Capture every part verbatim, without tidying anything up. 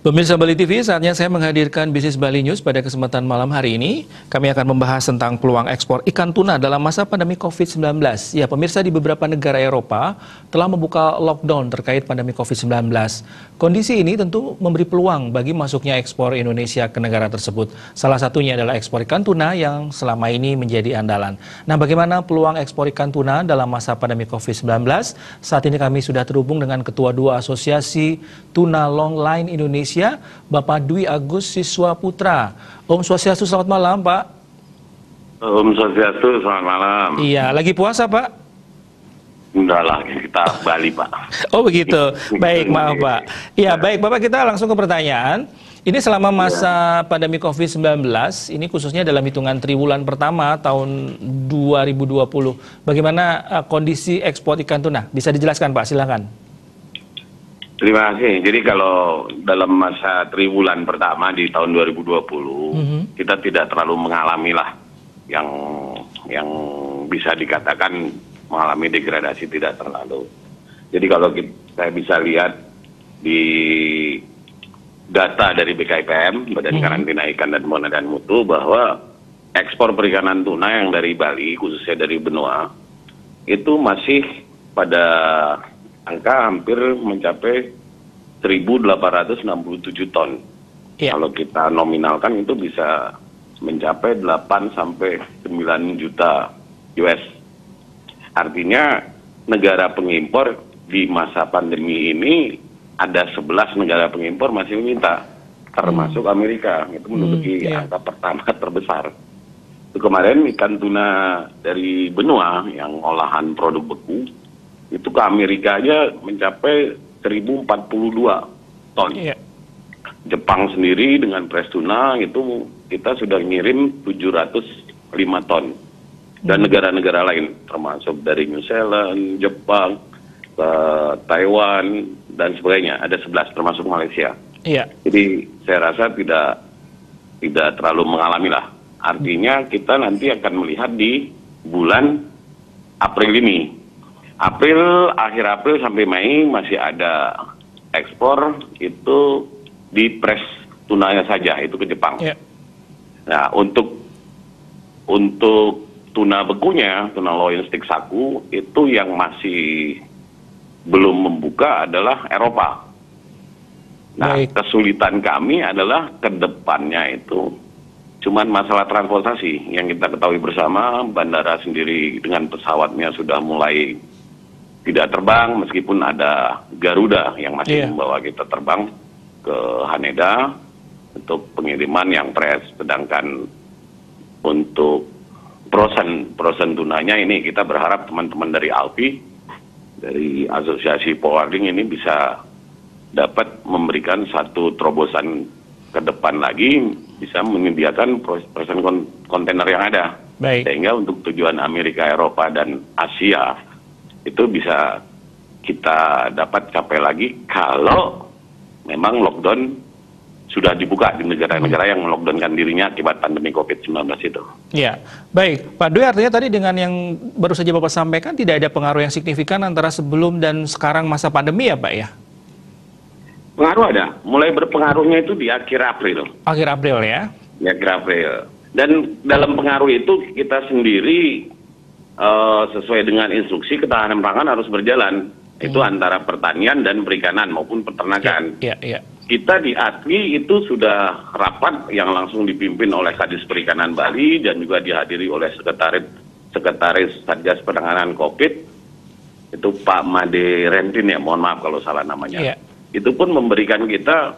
Pemirsa Bali T V, saatnya saya menghadirkan Bisnis Bali News pada kesempatan malam hari ini. Kami akan membahas tentang peluang ekspor ikan tuna dalam masa pandemi COVID sembilan belas. Ya, pemirsa, di beberapa negara Eropa telah membuka lockdown terkait pandemi COVID sembilan belas. Kondisi ini tentu memberi peluang bagi masuknya ekspor Indonesia ke negara tersebut. Salah satunya adalah ekspor ikan tuna yang selama ini menjadi andalan. Nah, bagaimana peluang ekspor ikan tuna dalam masa pandemi COVID sembilan belas? Saat ini kami sudah terhubung dengan Ketua Dua Asosiasi Tuna Longline Indonesia, Bapak Dwi Agus Siswa Putra. Om Swastiastu, selamat malam, Pak. Om Swastiastu, selamat malam. Iya, lagi puasa, Pak? Enggak lah, kita Bali, Pak. Oh begitu, baik, maaf, Pak. Iya, baik, Bapak, kita langsung ke pertanyaan. Ini selama masa pandemi COVID sembilan belas, ini khususnya dalam hitungan triwulan pertama tahun dua ribu dua puluh, bagaimana uh, kondisi ekspor ikan tuna? Bisa dijelaskan, Pak? Silakan. Terima kasih. Jadi kalau dalam masa triwulan pertama di tahun dua ribu dua puluh, mm-hmm. kita tidak terlalu mengalami lah yang yang bisa dikatakan mengalami degradasi, tidak terlalu. Jadi kalau kita, saya bisa lihat di data dari B K I P M, Badan mm-hmm. Karantina Ikan dan Pengendalian Mutu, bahwa ekspor perikanan tuna yang dari Bali, khususnya dari benua, itu masih pada angka hampir mencapai seribu delapan ratus enam puluh tujuh ton. Yeah. Kalau kita nominalkan itu bisa mencapai delapan sampai sembilan juta U S. Artinya negara pengimpor di masa pandemi ini ada sebelas negara pengimpor masih meminta, termasuk hmm. Amerika. Itu menduduki hmm, yeah. angka pertama terbesar. Itu kemarin ikan tuna dari benua yang olahan produk beku itu ke Amerika aja mencapai seribu empat puluh dua ton. Iya. Jepang sendiri dengan pres tuna itu kita sudah ngirim tujuh ratus lima ton. Dan negara-negara lain termasuk dari New Zealand, Jepang, ke Taiwan dan sebagainya, ada sebelas termasuk Malaysia. Iya. Jadi saya rasa tidak tidak terlalu mengalami lah. Artinya kita nanti akan melihat di bulan April ini. April, akhir April sampai Mei masih ada ekspor itu di pres tunanya saja, itu ke Jepang. Yeah. Nah, untuk untuk tuna bekunya, tuna loin stick saku, itu yang masih belum membuka adalah Eropa. Nah, Baik. kesulitan kami adalah ke depannya itu cuman masalah transportasi. Yang kita ketahui bersama, bandara sendiri dengan pesawatnya sudah mulai tidak terbang, meskipun ada Garuda yang masih yeah. membawa kita terbang ke Haneda untuk pengiriman yang pres. Sedangkan untuk prosen prosen tunanya ini kita berharap teman-teman dari A L P I, dari Asosiasi Forwarding ini bisa dapat memberikan satu terobosan ke depan lagi, bisa menyediakan prosen kontainer yang ada. Baik. Sehingga untuk tujuan Amerika, Eropa, dan Asia itu bisa kita dapat capai lagi kalau memang lockdown sudah dibuka di negara-negara yang melockdownkan dirinya akibat pandemi COVID sembilan belas itu. Ya, baik. Pak Dwi, artinya tadi dengan yang baru saja Bapak sampaikan tidak ada pengaruh yang signifikan antara sebelum dan sekarang masa pandemi ya, Pak ya? Pengaruh ada. Mulai berpengaruhnya itu di akhir April. Akhir April ya? Di akhir April. Dan dalam pengaruh itu kita sendiri Uh, sesuai dengan instruksi ketahanan pangan harus berjalan. Hmm. Itu antara pertanian dan perikanan maupun peternakan. Yeah, yeah, yeah. Kita di A T W I itu sudah rapat yang langsung dipimpin oleh Kadis Perikanan Bali dan juga dihadiri oleh Sekretaris Sekretaris Satgas Penanganan COVID, itu Pak Made Rentin ya, mohon maaf kalau salah namanya. Yeah. Itu pun memberikan kita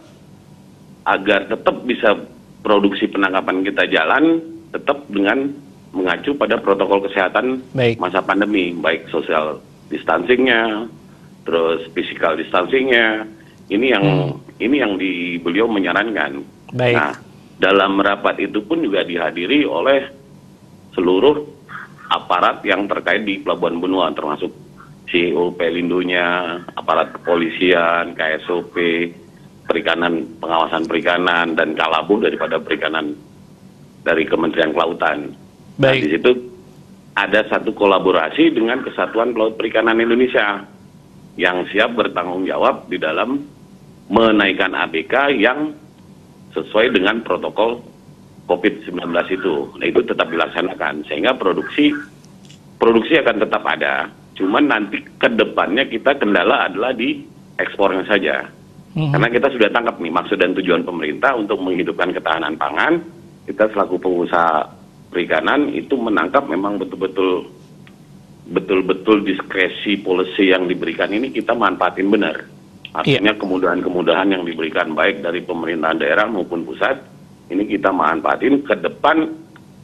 agar tetap bisa produksi penangkapan kita jalan, tetap dengan mengacu pada protokol kesehatan baik. Masa pandemi, baik social distancingnya, terus physical distancingnya, ini yang hmm. ini yang di beliau menyarankan. Baik. Nah, dalam rapat itu pun juga dihadiri oleh seluruh aparat yang terkait di Pelabuhan Benua, termasuk C E O Pelindonya, aparat kepolisian, K S O P, perikanan, pengawasan perikanan, dan Kalabuh daripada perikanan dari Kementerian Kelautan. Baik. Nah, di situ ada satu kolaborasi dengan Kesatuan Pelaut Perikanan Indonesia yang siap bertanggung jawab di dalam menaikkan A B K yang sesuai dengan protokol COVID sembilan belas itu. Nah, itu tetap dilaksanakan sehingga produksi produksi akan tetap ada. Cuman nanti ke depannya kita kendala adalah di ekspornya saja. Mm-hmm. Karena kita sudah tangkap nih maksud dan tujuan pemerintah untuk menghidupkan ketahanan pangan. Kita selaku pengusaha perikanan itu menangkap memang betul-betul betul-betul diskresi policy yang diberikan ini kita manfaatin benar. Artinya yeah. kemudahan-kemudahan yang diberikan baik dari pemerintahan daerah maupun pusat, ini kita manfaatin ke depan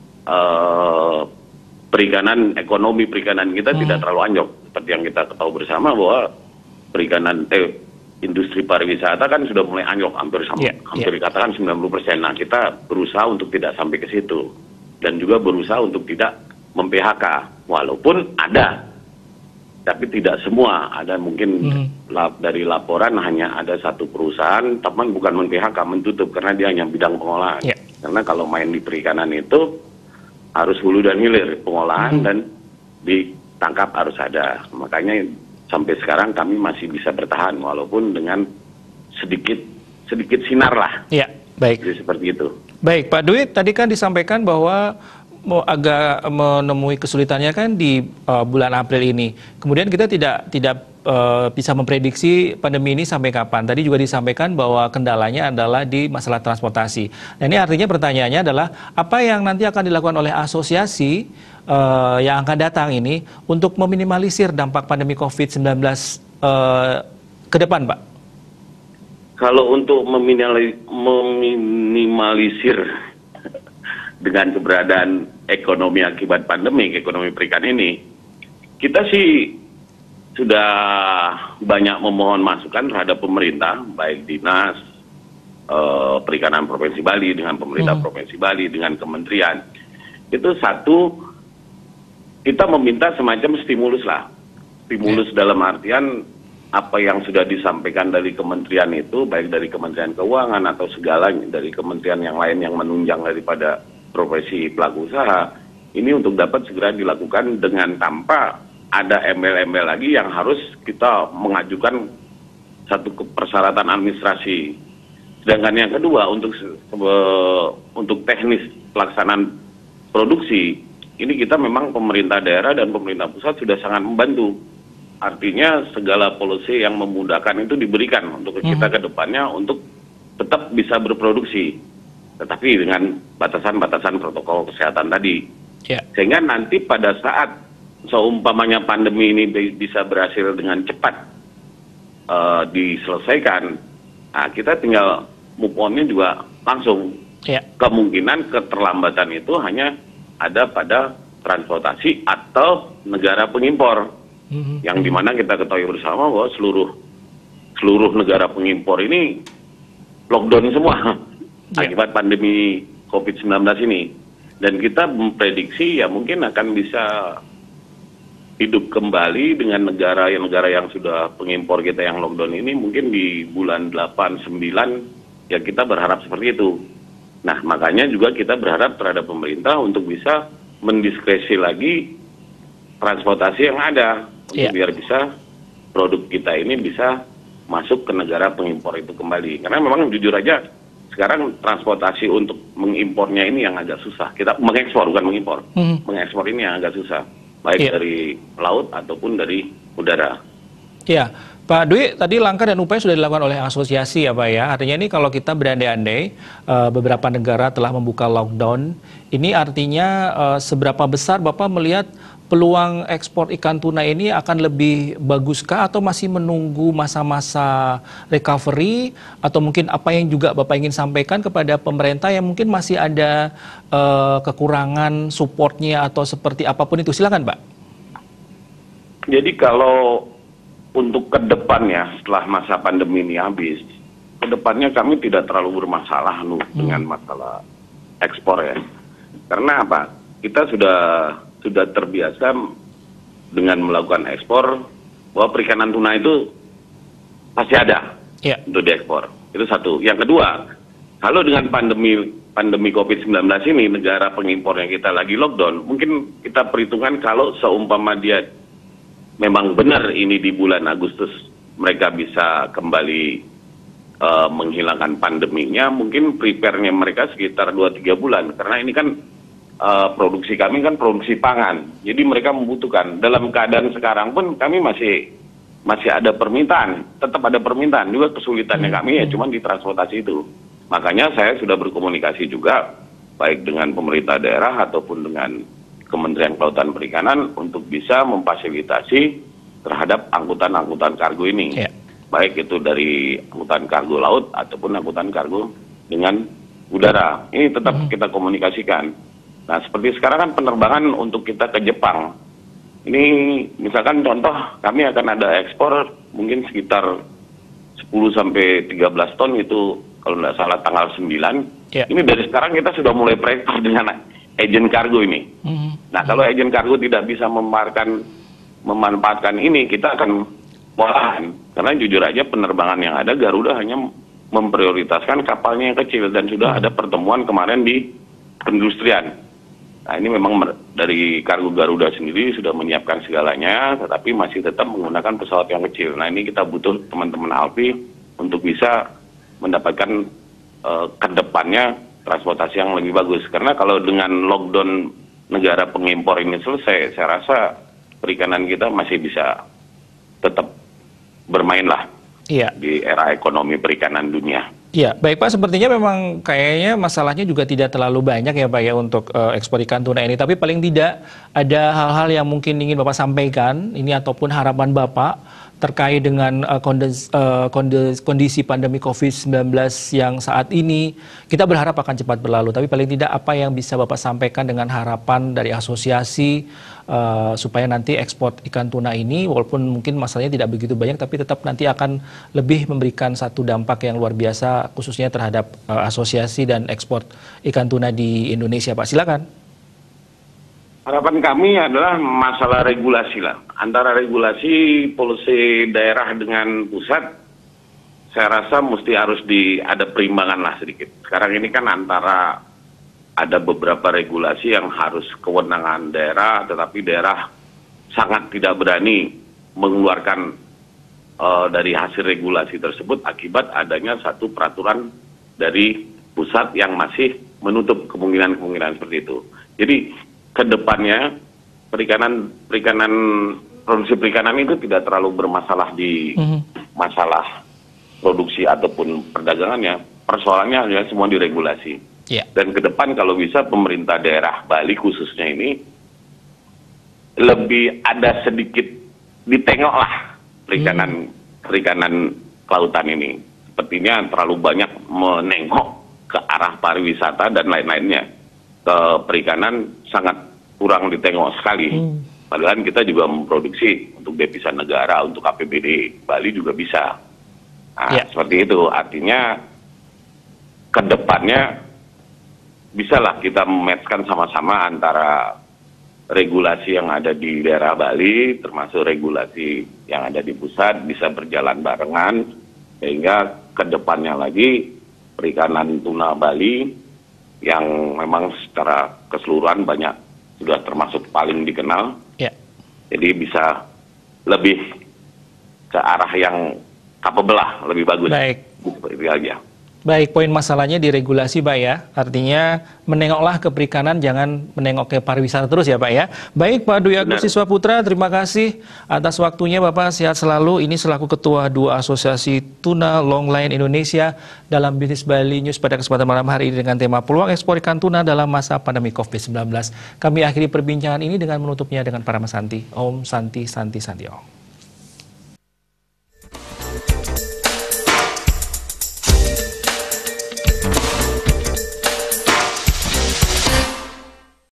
uh, perikanan, ekonomi perikanan kita hmm. tidak terlalu anjlok. Seperti yang kita ketahui bersama bahwa perikanan, eh, industri pariwisata kan sudah mulai anjlok hampir sama, yeah. hampir yeah. dikatakan sembilan puluh persen. Nah, kita berusaha untuk tidak sampai ke situ. Dan juga berusaha untuk tidak mem-P H K. Walaupun ada, tapi tidak semua. Ada mungkin hmm. lap, dari laporan hanya ada satu perusahaan, teman bukan men-P H K, mentutup karena dia hanya bidang pengolahan. Yeah. Karena kalau main di perikanan itu harus hulu dan hilir pengolahan hmm. dan ditangkap harus ada. Makanya sampai sekarang kami masih bisa bertahan walaupun dengan sedikit sedikit sinar lah. Ya, baik. Jadi seperti itu. Baik, Pak Dwi, tadi kan disampaikan bahwa mau agak menemui kesulitannya kan di uh, bulan April ini. Kemudian kita tidak tidak uh, bisa memprediksi pandemi ini sampai kapan. Tadi juga disampaikan bahwa kendalanya adalah di masalah transportasi. Nah, ini artinya pertanyaannya adalah apa yang nanti akan dilakukan oleh asosiasi uh, yang akan datang ini untuk meminimalisir dampak pandemi COVID sembilan belas uh, ke depan, Pak? Kalau untuk meminimalisir dengan keberadaan ekonomi akibat pandemi, ekonomi perikanan ini, kita sih sudah banyak memohon masukan terhadap pemerintah, baik dinas uh, perikanan Provinsi Bali dengan pemerintah hmm. Provinsi Bali dengan kementerian. Itu satu, kita meminta semacam stimulus lah, stimulus hmm. dalam artian apa yang sudah disampaikan dari kementerian itu, baik dari Kementerian Keuangan atau segala dari kementerian yang lain yang menunjang daripada profesi pelaku usaha, ini untuk dapat segera dilakukan dengan tanpa ada embel-embel lagi yang harus kita mengajukan satu persyaratan administrasi. Sedangkan yang kedua, untuk untuk teknis pelaksanaan produksi, ini kita memang pemerintah daerah dan pemerintah pusat sudah sangat membantu. Artinya segala policy yang memudahkan itu diberikan untuk kita ke depannya untuk tetap bisa berproduksi. Tetapi dengan batasan-batasan protokol kesehatan tadi. Yeah. Sehingga nanti pada saat seumpamanya pandemi ini bisa berhasil dengan cepat uh, diselesaikan, nah kita tinggal move on-nya juga langsung. Yeah. Kemungkinan keterlambatan itu hanya ada pada transportasi atau negara pengimpor. Mm-hmm. Yang dimana kita ketahui bersama bahwa seluruh seluruh negara pengimpor ini lockdown semua yeah. akibat pandemi COVID sembilan belas ini. Dan kita memprediksi ya mungkin akan bisa hidup kembali dengan negara yang negara yang sudah pengimpor kita yang lockdown ini mungkin di bulan delapan, sembilan ya kita berharap seperti itu. Nah, makanya juga kita berharap terhadap pemerintah untuk bisa mendiskresi lagi transportasi yang ada untuk yeah. biar bisa produk kita ini bisa masuk ke negara pengimpor itu kembali. Karena memang jujur aja sekarang transportasi untuk mengimpornya ini yang agak susah. Kita mengekspor bukan mengimpor. Hmm. Mengekspor ini yang agak susah. Baik yeah. dari laut ataupun dari udara. Iya, Pak Dwi, tadi langkah dan upaya sudah dilakukan oleh asosiasi ya Pak ya. Artinya ini kalau kita berandai-andai uh, beberapa negara telah membuka lockdown, ini artinya uh, seberapa besar Bapak melihat peluang ekspor ikan tuna ini akan lebih baguskah atau masih menunggu masa-masa recovery, atau mungkin apa yang juga Bapak ingin sampaikan kepada pemerintah yang mungkin masih ada uh, kekurangan supportnya atau seperti apapun itu, silakan Pak. Jadi kalau untuk ke depannya setelah masa pandemi ini habis, ke depannya kami tidak terlalu bermasalah loh hmm. dengan masalah ekspor ya. Karena apa? Kita sudah sudah terbiasa dengan melakukan ekspor, bahwa perikanan tuna itu pasti ada yeah. untuk diekspor. Itu satu. Yang kedua, kalau dengan pandemi pandemi COVID sembilan belas ini negara pengimpornya kita lagi lockdown, mungkin kita perhitungkan kalau seumpama dia memang benar ini di bulan Agustus mereka bisa kembali uh, menghilangkan pandeminya, mungkin prepare-nya mereka sekitar dua tiga bulan. Karena ini kan uh, produksi kami kan produksi pangan. Jadi mereka membutuhkan. Dalam keadaan sekarang pun kami masih masih ada permintaan. Tetap ada permintaan. Juga kesulitannya kami ya cuma di transportasi itu. Makanya saya sudah berkomunikasi juga, baik dengan pemerintah daerah ataupun dengan Kementerian Kelautan Perikanan untuk bisa memfasilitasi terhadap angkutan-angkutan kargo ini. Yeah. Baik itu dari angkutan kargo laut ataupun angkutan kargo dengan udara. Ini tetap mm-hmm. kita komunikasikan. Nah, seperti sekarang kan penerbangan untuk kita ke Jepang. Ini misalkan contoh, kami akan ada ekspor mungkin sekitar sepuluh sampai tiga belas ton itu kalau tidak salah tanggal sembilan. Yeah. Ini dari sekarang kita sudah mulai proyektor dengan agen kargo ini. Mm-hmm. Nah, kalau agen kargo tidak bisa memanfaatkan memanfaatkan ini, kita akan mewalahan. Karena jujur aja penerbangan yang ada, Garuda hanya memprioritaskan kapalnya yang kecil, dan sudah ada pertemuan kemarin di perindustrian. Nah, ini memang dari kargo Garuda sendiri sudah menyiapkan segalanya, tetapi masih tetap menggunakan pesawat yang kecil. Nah, ini kita butuh teman-teman Alpi untuk bisa mendapatkan uh, ke depannya transportasi yang lebih bagus. Karena kalau dengan lockdown negara pengimpor ini selesai, saya rasa perikanan kita masih bisa tetap bermain lah iya. di era ekonomi perikanan dunia. Iya, baik Pak, sepertinya memang kayaknya masalahnya juga tidak terlalu banyak ya Pak ya untuk uh, ekspor ikan tuna ini, tapi paling tidak ada hal-hal yang mungkin ingin Bapak sampaikan ini ataupun harapan Bapak terkait dengan uh, kondisi, uh, kondisi, kondisi pandemi covid sembilan belas yang saat ini kita berharap akan cepat berlalu, tapi paling tidak apa yang bisa Bapak sampaikan dengan harapan dari asosiasi uh, supaya nanti ekspor ikan tuna ini walaupun mungkin masalahnya tidak begitu banyak tapi tetap nanti akan lebih memberikan satu dampak yang luar biasa khususnya terhadap uh, asosiasi dan ekspor ikan tuna di Indonesia Pak. Silakan. Harapan kami adalah masalah regulasi lah. Antara regulasi polisi daerah dengan pusat, saya rasa mesti harus di ada perimbangan lah sedikit. Sekarang ini kan antara ada beberapa regulasi yang harus kewenangan daerah, tetapi daerah sangat tidak berani mengeluarkan uh, dari hasil regulasi tersebut akibat adanya satu peraturan dari pusat yang masih menutup kemungkinan-kemungkinan seperti itu. Jadi kedepannya perikanan perikanan produksi perikanan itu tidak terlalu bermasalah di mm-hmm. masalah produksi ataupun perdagangannya. Persoalannya adalah semua diregulasi. Yeah. Dan ke depan kalau bisa pemerintah daerah Bali khususnya ini lebih ada sedikit ditengoklah perikanan mm. perikanan kelautan ini. Sepertinya terlalu banyak menengok ke arah pariwisata dan lain-lainnya. Ke perikanan sangat kurang ditengok sekali. Hmm. Padahal kita juga memproduksi untuk devisa negara, untuk A P B D Bali juga bisa. Nah, ya. Seperti itu. Artinya ke depannya bisalah kita mematchkan sama-sama antara regulasi yang ada di daerah Bali, termasuk regulasi yang ada di pusat, bisa berjalan barengan, sehingga ke depannya lagi perikanan tuna Bali yang memang secara keseluruhan banyak sudah termasuk paling dikenal, ya. Jadi bisa lebih ke arah yang capable lah, lebih bagus. Baik. Seperti aja. Baik, poin masalahnya di regulasi Pak ya, artinya menengoklah ke perikanan, jangan menengok ke pariwisata terus ya Pak ya. Baik Pak Dwi Agus Siswaputra, terima kasih atas waktunya Bapak, sehat selalu. Ini selaku Ketua dua Asosiasi Tuna Longline Indonesia dalam Bisnis Bali News pada kesempatan malam hari ini dengan tema peluang ekspor ikan tuna dalam masa pandemi covid sembilan belas. Kami akhiri perbincangan ini dengan menutupnya dengan para Santi. Om Santi Santi Santi Om.